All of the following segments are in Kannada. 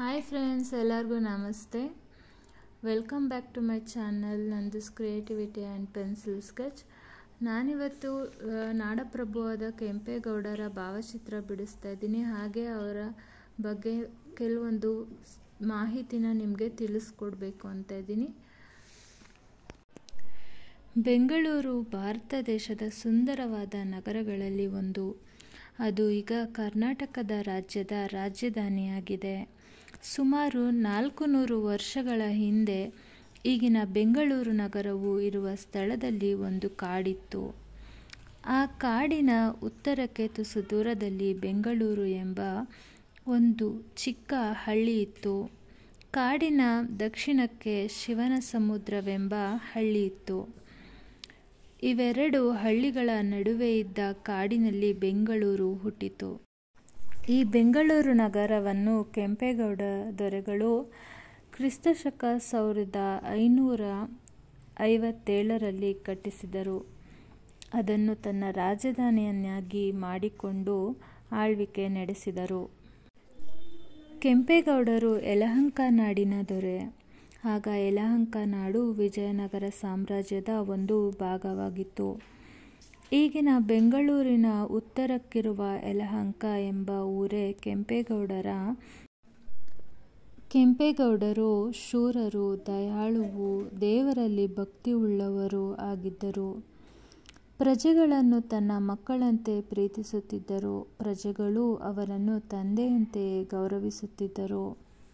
ಹಾಯ್ ಫ್ರೆಂಡ್ಸ್, ಎಲ್ಲರಿಗೂ ನಮಸ್ತೆ. Welcome back to my channel Nandu's creativity and pencil sketch. ನಾನಿವತ್ತು ನಾಡಪ್ರಭು ಆದ ಕೆಂಪೇಗೌಡರ ಭಾವಚಿತ್ರ ಬಿಡಿಸ್ತಾ ಇದ್ದೀನಿ. ಹಾಗೆ ಅವರ ಬಗ್ಗೆ ಕೆಲವೊಂದು ಮಾಹಿತಿನ ನಿಮಗೆ ತಿಳಿಸ್ಕೊಡ್ಬೇಕು ಅಂತ ಇದ್ದೀನಿ. ಬೆಂಗಳೂರು ಭಾರತ ದೇಶದ ಸುಂದರವಾದ ನಗರಗಳಲ್ಲಿ ಒಂದು. ಅದು ಈಗ ಕರ್ನಾಟಕದ ರಾಜ್ಯದ ರಾಜಧಾನಿಯಾಗಿದೆ. ಸುಮಾರು 400 ವರ್ಷಗಳ ಹಿಂದೆ ಈಗಿನ ಬೆಂಗಳೂರು ನಗರವು ಇರುವ ಸ್ಥಳದಲ್ಲಿ ಒಂದು ಕಾಡಿತ್ತು. ಆ ಕಾಡಿನ ಉತ್ತರಕ್ಕೆ ತುಸು ದೂರದಲ್ಲಿ ಬೆಂಗಳೂರು ಎಂಬ ಒಂದು ಚಿಕ್ಕ ಹಳ್ಳಿ ಇತ್ತು. ಕಾಡಿನ ದಕ್ಷಿಣಕ್ಕೆ ಶಿವನ ಸಮುದ್ರವೆಂಬ ಹಳ್ಳಿ ಇತ್ತು. ಇವೆರಡು ಹಳ್ಳಿಗಳ ನಡುವೆ ಇದ್ದ ಕಾಡಿನಲ್ಲಿ ಬೆಂಗಳೂರು ಹುಟ್ಟಿತು. ಈ ಬೆಂಗಳೂರು ನಗರವನ್ನು ಕೆಂಪೇಗೌಡ ದೊರೆಗಳು ಕ್ರಿಸ್ತಶಕ 1557ರಲ್ಲಿ ಕಟ್ಟಿಸಿದರು. ಅದನ್ನು ತನ್ನ ರಾಜಧಾನಿಯನ್ನಾಗಿ ಮಾಡಿಕೊಂಡು ಆಳ್ವಿಕೆ ನಡೆಸಿದರು. ಕೆಂಪೇಗೌಡರು ಯಲಹಂಕ ನಾಡಿನ ದೊರೆ. ಆಗ ಯಲಹಂಕ ನಾಡು ವಿಜಯನಗರ ಸಾಮ್ರಾಜ್ಯದ ಒಂದು ಭಾಗವಾಗಿತ್ತು. ಈಗಿನ ಬೆಂಗಳೂರಿನ ಉತ್ತರಕ್ಕಿರುವ ಯಲಹಂಕ ಎಂಬ ಊರೇ ಕೆಂಪೇಗೌಡರು ಶೂರರು, ದಯಾಳುವು, ದೇವರಲ್ಲಿ ಭಕ್ತಿಯುಳ್ಳವರು ಆಗಿದ್ದರು. ಪ್ರಜೆಗಳನ್ನು ತನ್ನ ಮಕ್ಕಳಂತೆ ಪ್ರೀತಿಸುತ್ತಿದ್ದರು. ಪ್ರಜೆಗಳು ಅವರನ್ನು ತಂದೆಯಂತೆಯೇ ಗೌರವಿಸುತ್ತಿದ್ದರು.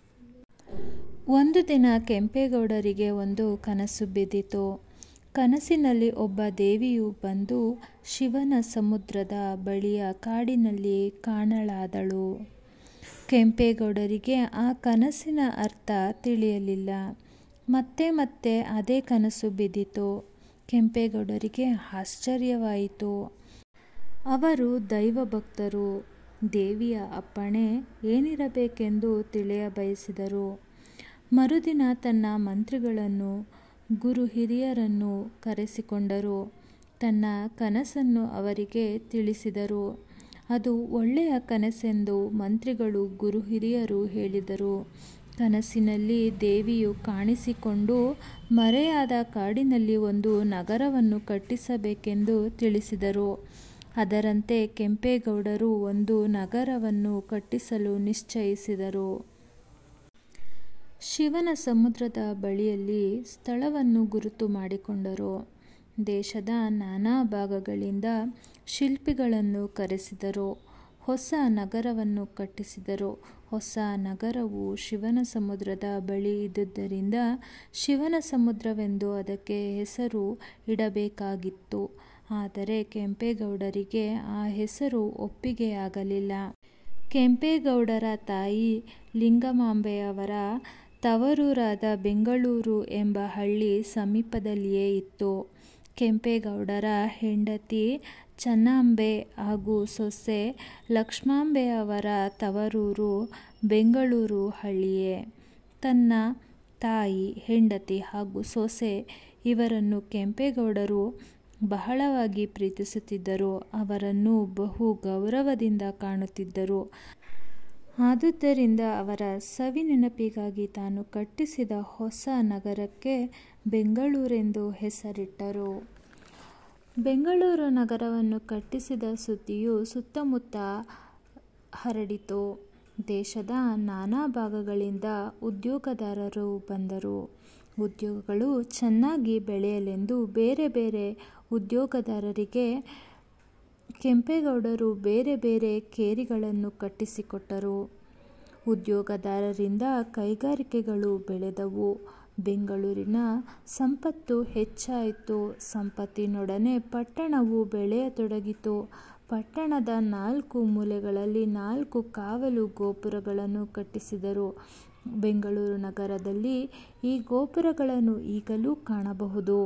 ಒಂದು ದಿನ ಕೆಂಪೇಗೌಡರಿಗೆ ಒಂದು ಕನಸು ಬಿದ್ದಿತು. ಕನಸಿನಲ್ಲಿ ಒಬ್ಬ ದೇವಿಯು ಬಂದು ಶಿವನ ಸಮುದ್ರದ ಬಳಿಯ ಕಾಡಿನಲ್ಲಿ ಕಾಣಲಾದಳು. ಕೆಂಪೇಗೌಡರಿಗೆ ಆ ಕನಸಿನ ಅರ್ಥ ತಿಳಿಯಲಿಲ್ಲ. ಮತ್ತೆ ಮತ್ತೆ ಅದೇ ಕನಸು ಬಿದ್ದಿತು. ಕೆಂಪೇಗೌಡರಿಗೆ ಆಶ್ಚರ್ಯವಾಯಿತು. ಅವರು ದೈವಭಕ್ತರು. ದೇವಿಯ ಅಪ್ಪಣೆ ಏನಿರಬೇಕೆಂದು ತಿಳಿಯಬಯಸಿದರು. ಮರುದಿನ ತನ್ನ ಮಂತ್ರಿಗಳನ್ನು, ಗುರು ಹಿರಿಯರನ್ನು ಕರೆಸಿಕೊಂಡರು. ತನ್ನ ಕನಸನ್ನು ಅವರಿಗೆ ತಿಳಿಸಿದರು. ಅದು ಒಳ್ಳೆಯ ಕನಸೆಂದು ಮಂತ್ರಿಗಳು, ಗುರು ಹಿರಿಯರು ಹೇಳಿದರು. ಕನಸಿನಲ್ಲಿ ದೇವಿಯು ಕಾಣಿಸಿಕೊಂಡು ಮರೆಯಾದ ಕಾಡಿನಲ್ಲಿ ಒಂದು ನಗರವನ್ನು ಕಟ್ಟಿಸಬೇಕೆಂದು ತಿಳಿಸಿದರು. ಅದರಂತೆ ಕೆಂಪೇಗೌಡರು ಒಂದು ನಗರವನ್ನು ಕಟ್ಟಿಸಲು ನಿಶ್ಚಯಿಸಿದರು. ಶಿವನ ಸಮುದ್ರದ ಬಳಿಯಲ್ಲಿ ಸ್ಥಳವನ್ನು ಗುರುತು ಮಾಡಿಕೊಂಡರು. ದೇಶದ ನಾನಾ ಭಾಗಗಳಿಂದ ಶಿಲ್ಪಿಗಳನ್ನು ಕರೆಸಿದರು. ಹೊಸ ನಗರವನ್ನು ಕಟ್ಟಿಸಿದರು. ಹೊಸ ನಗರವು ಶಿವನ ಸಮುದ್ರದ ಬಳಿ ಇದ್ದುದರಿಂದ ಶಿವನ ಸಮುದ್ರವೆಂದು ಅದಕ್ಕೆ ಹೆಸರು ಇಡಬೇಕಾಗಿತ್ತು. ಆದರೆ ಕೆಂಪೇಗೌಡರಿಗೆ ಆ ಹೆಸರು ಒಪ್ಪಿಗೆಯಾಗಲಿಲ್ಲ. ಕೆಂಪೇಗೌಡರ ತಾಯಿ ಲಿಂಗಮಾಂಬೆಯವರ ತವರೂರಾದ ಬೆಂಗಳೂರು ಎಂಬ ಹಳ್ಳಿ ಸಮೀಪದಲ್ಲಿಯೇ ಇತ್ತು. ಕೆಂಪೇಗೌಡರ ಹೆಂಡತಿ ಚೆನ್ನಾಂಬೆ ಹಾಗೂ ಸೊಸೆ ಲಕ್ಷ್ಮಾಂಬೆಯವರ ತವರೂರು ಬೆಂಗಳೂರು ಹಳ್ಳಿಯೇ. ತನ್ನ ತಾಯಿ, ಹೆಂಡತಿ ಹಾಗೂ ಸೊಸೆ ಇವರನ್ನು ಕೆಂಪೇಗೌಡರು ಬಹಳವಾಗಿ ಪ್ರೀತಿಸುತ್ತಿದ್ದರು. ಅವರನ್ನು ಬಹು ಗೌರವದಿಂದ ಕಾಣುತ್ತಿದ್ದರು. ಆದುದರಿಂದ ಅವರ ಸವಿ ನೆನಪಿಗಾಗಿ ತಾನು ಕಟ್ಟಿಸಿದ ಹೊಸ ನಗರಕ್ಕೆ ಬೆಂಗಳೂರೆಂದು ಹೆಸರಿಟ್ಟರು. ಬೆಂಗಳೂರು ನಗರವನ್ನು ಕಟ್ಟಿಸಿದ ಸುದ್ದಿಯು ಸುತ್ತಮುತ್ತ ಹರಡಿತು. ದೇಶದ ನಾನಾ ಭಾಗಗಳಿಂದ ಉದ್ಯೋಗದಾರರು ಬಂದರು. ಉದ್ಯೋಗಗಳು ಚೆನ್ನಾಗಿ ಬೆಳೆಯಲೆಂದು ಬೇರೆ ಬೇರೆ ಉದ್ಯೋಗದಾರರಿಗೆ ಕೆಂಪೇಗೌಡರು ಬೇರೆ ಬೇರೆ ಕೇರಿಗಳನ್ನು ಕಟ್ಟಿಸಿಕೊಟ್ಟರು. ಉದ್ಯೋಗದಾರರಿಂದ ಕೈಗಾರಿಕೆಗಳು ಬೆಳೆದವು. ಬೆಂಗಳೂರಿನ ಸಂಪತ್ತು ಹೆಚ್ಚಾಯಿತು. ಸಂಪತ್ತಿನೊಡನೆ ಪಟ್ಟಣವು ಬೆಳೆಯತೊಡಗಿತು. ಪಟ್ಟಣದ 4 ಮೂಲೆಗಳಲ್ಲಿ 4 ಕಾವಲು ಗೋಪುರಗಳನ್ನು ಕಟ್ಟಿಸಿದರು. ಬೆಂಗಳೂರು ನಗರದಲ್ಲಿ ಈ ಗೋಪುರಗಳನ್ನು ಈಗಲೂ ಕಾಣಬಹುದು.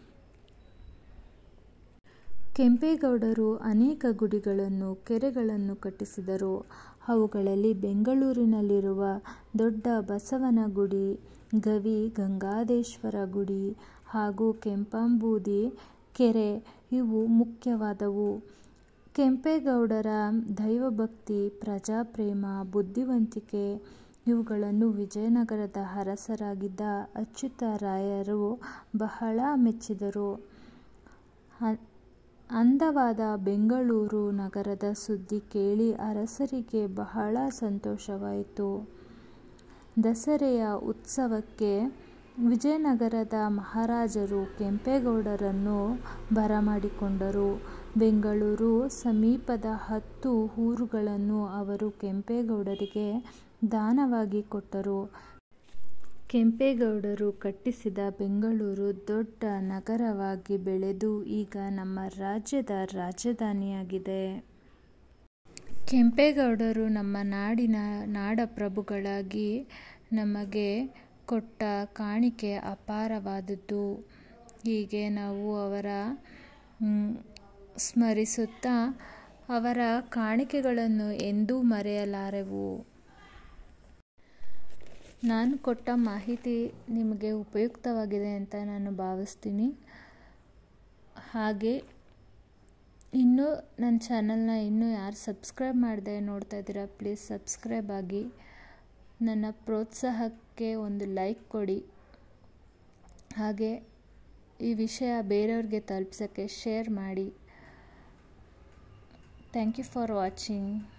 ಕೆಂಪೇಗೌಡರು ಅನೇಕ ಗುಡಿಗಳನ್ನು, ಕೆರೆಗಳನ್ನು ಕಟ್ಟಿಸಿದರು. ಅವುಗಳಲ್ಲಿ ಬೆಂಗಳೂರಿನಲ್ಲಿರುವ ದೊಡ್ಡ ಬಸವನ ಗುಡಿ, ಗವಿ ಗಂಗಾಧೇಶ್ವರ ಗುಡಿ ಹಾಗೂ ಕೆಂಪಾಂಬುದಿ ಕೆರೆ ಇವು ಮುಖ್ಯವಾದವು. ಕೆಂಪೇಗೌಡರ ದೈವಭಕ್ತಿ, ಪ್ರಜಾಪ್ರೇಮ, ಬುದ್ಧಿವಂತಿಕೆ ಇವುಗಳನ್ನು ವಿಜಯನಗರದ ಅರಸರಾಗಿದ್ದ ಅಚ್ಯುತರಾಯರು ಬಹಳ ಮೆಚ್ಚಿದರು. ಅಂದವಾದ ಬೆಂಗಳೂರು ನಗರದ ಸುದ್ದಿ ಕೇಳಿ ಅರಸರಿಗೆ ಬಹಳ ಸಂತೋಷವಾಯಿತು. ದಸರೆಯ ಉತ್ಸವಕ್ಕೆ ವಿಜಯನಗರದ ಮಹಾರಾಜರು ಕೆಂಪೇಗೌಡರನ್ನು ಬರಮಾಡಿಕೊಂಡರು. ಬೆಂಗಳೂರು ಸಮೀಪದ 10 ಊರುಗಳನ್ನು ಅವರು ಕೆಂಪೇಗೌಡರಿಗೆ ದಾನವಾಗಿ ಕೊಟ್ಟರು. ಕೆಂಪೇಗೌಡರು ಕಟ್ಟಿಸಿದ ಬೆಂಗಳೂರು ದೊಡ್ಡ ನಗರವಾಗಿ ಬೆಳೆದು ಈಗ ನಮ್ಮ ರಾಜ್ಯದ ರಾಜಧಾನಿಯಾಗಿದೆ. ಕೆಂಪೇಗೌಡರು ನಮ್ಮ ನಾಡಪ್ರಭುಗಳಾಗಿ ನಮಗೆ ಕೊಟ್ಟ ಕಾಣಿಕೆ ಅಪಾರವಾದದ್ದು. ಹೀಗೆ ನಾವು ಅವರ ಸ್ಮರಿಸುತ್ತಾ ಅವರ ಕಾಣಿಕೆಗಳನ್ನು ಎಂದೂ ಮರೆಯಲಾರೆವು. ನಾನು ಕೊಟ್ಟ ಮಾಹಿತಿ ನಿಮಗೆ ಉಪಯುಕ್ತವಾಗಿದೆ ಅಂತ ನಾನು ಭಾವಿಸ್ತೀನಿ. ಹಾಗೆ ಇನ್ನೂ ನನ್ನ ಚಾನಲ್ನ ಇನ್ನೂ ಯಾರು ಸಬ್ಸ್ಕ್ರೈಬ್ ಮಾಡದೆ ನೋಡ್ತಾ ಇದ್ದೀರಾ, ಪ್ಲೀಸ್ ಸಬ್ಸ್ಕ್ರೈಬ್ ಆಗಿ. ನನ್ನ ಪ್ರೋತ್ಸಾಹಕ್ಕೆ ಒಂದು ಲೈಕ್ ಕೊಡಿ. ಹಾಗೆ ಈ ವಿಷಯ ಬೇರೆಯವ್ರಿಗೆ ತಲುಪಿಸೋಕ್ಕೆ ಶೇರ್ ಮಾಡಿ. Thank you for watching.